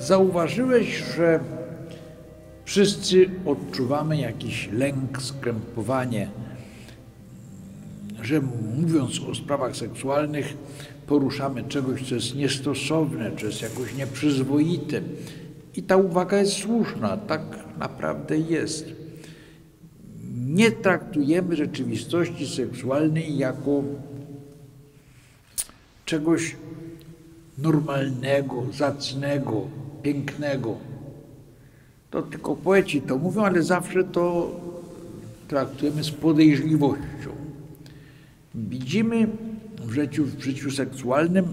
Zauważyłeś, że wszyscy odczuwamy jakiś lęk, skrępowanie, że mówiąc o sprawach seksualnych poruszamy czegoś, co jest niestosowne, co jest jakoś nieprzyzwoite. I ta uwaga jest słuszna, tak naprawdę jest. Nie traktujemy rzeczywistości seksualnej jako czegoś normalnego, zacnego, pięknego. To tylko poeci to mówią, ale zawsze to traktujemy z podejrzliwością. Widzimy w życiu seksualnym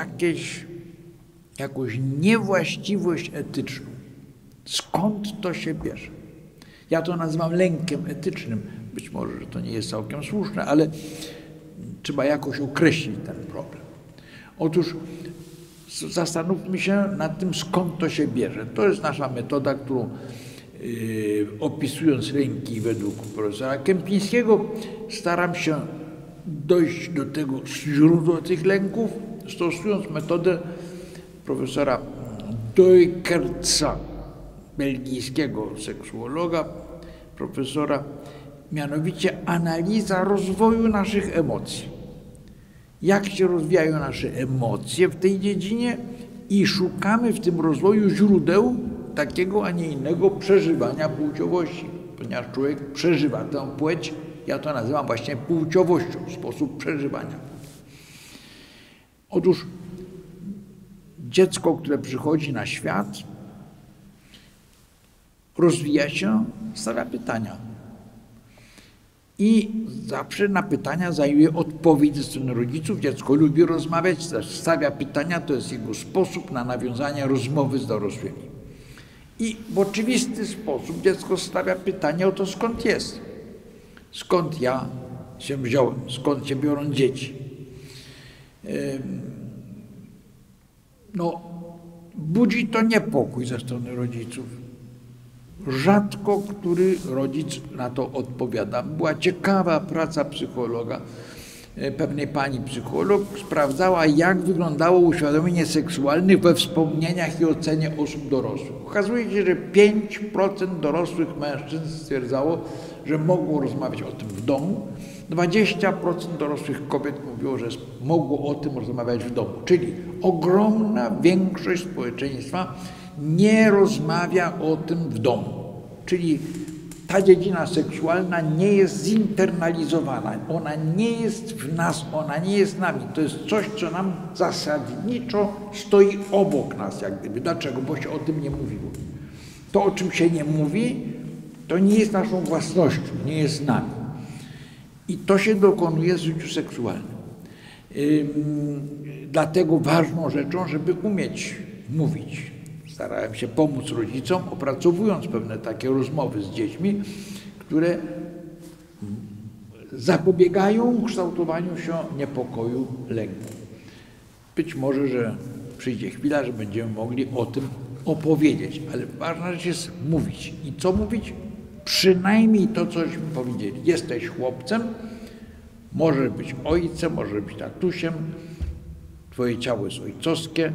jakąś niewłaściwość etyczną. Skąd to się bierze? Ja to nazywam lękiem etycznym. Być może, że to nie jest całkiem słuszne, ale trzeba jakoś określić ten problem. Otóż zastanówmy się nad tym, skąd to się bierze. To jest nasza metoda, którą opisując lęki według profesora Kępińskiego, staram się dojść do tego źródła tych lęków, stosując metodę profesora Duikertsa, belgijskiego seksuologa, profesora, mianowicie analiza rozwoju naszych emocji. Jak się rozwijają nasze emocje w tej dziedzinie i szukamy w tym rozwoju źródeł takiego, a nie innego przeżywania płciowości, ponieważ człowiek przeżywa tę płeć, ja to nazywam właśnie płciowością, sposób przeżywania. Otóż dziecko, które przychodzi na świat, rozwija się, stawia pytania. I zawsze na pytania zajmuje odpowiedź ze strony rodziców. Dziecko lubi rozmawiać, stawia pytania, to jest jego sposób na nawiązanie rozmowy z dorosłymi. I w oczywisty sposób dziecko stawia pytanie o to, skąd jest. Skąd ja się wziąłem, skąd się biorą dzieci. Budzi to niepokój ze strony rodziców. Rzadko który rodzic na to odpowiada. Była ciekawa praca psychologa, pewnej pani psycholog, sprawdzała, jak wyglądało uświadomienie seksualne we wspomnieniach i ocenie osób dorosłych. Okazuje się, że 5% dorosłych mężczyzn stwierdzało, że mogło rozmawiać o tym w domu, 20% dorosłych kobiet mówiło, że mogło o tym rozmawiać w domu. Czyli ogromna większość społeczeństwa nie rozmawia o tym w domu. Czyli ta dziedzina seksualna nie jest zinternalizowana. Ona nie jest w nas, ona nie jest nami. To jest coś, co nam zasadniczo stoi obok nas, jak gdyby. Dlaczego? Bo się o tym nie mówiło. To, o czym się nie mówi, to nie jest naszą własnością, nie jest nami. I to się dokonuje w życiu seksualnym. Dlatego ważną rzeczą, żeby umieć mówić. Starałem się pomóc rodzicom, opracowując pewne takie rozmowy z dziećmi, które zapobiegają kształtowaniu się niepokoju, lęku. Być może, że przyjdzie chwila, że będziemy mogli o tym opowiedzieć, ale ważna rzecz jest mówić. I co mówić? Przynajmniej to, cośmy powiedzieli. Jesteś chłopcem, możesz być ojcem, możesz być tatusiem, twoje ciało jest ojcowskie,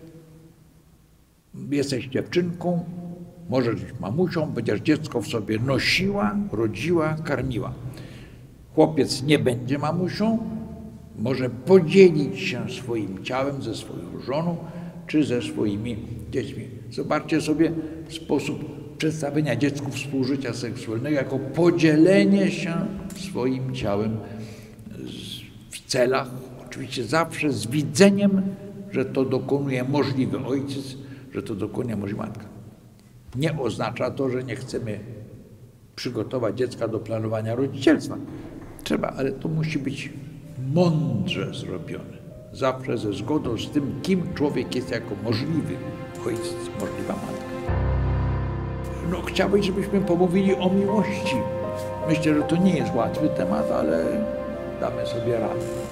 jesteś dziewczynką, możesz być mamusią, będziesz dziecko w sobie nosiła, rodziła, karmiła. Chłopiec nie będzie mamusią, może podzielić się swoim ciałem ze swoją żoną czy ze swoimi dziećmi. Zobaczcie sobie sposób przedstawienia dziecku współżycia seksualnego jako podzielenie się swoim ciałem w celach, oczywiście zawsze z widzeniem, że to dokonuje możliwy ojciec, że to dokonuje możliwa matka. Nie oznacza to, że nie chcemy przygotować dziecka do planowania rodzicielstwa. Trzeba, ale to musi być mądrze zrobione. Zawsze ze zgodą z tym, kim człowiek jest jako możliwy ojciec, możliwa matka. Chciałbym, żebyśmy pomówili o miłości. Myślę, że to nie jest łatwy temat, ale damy sobie radę.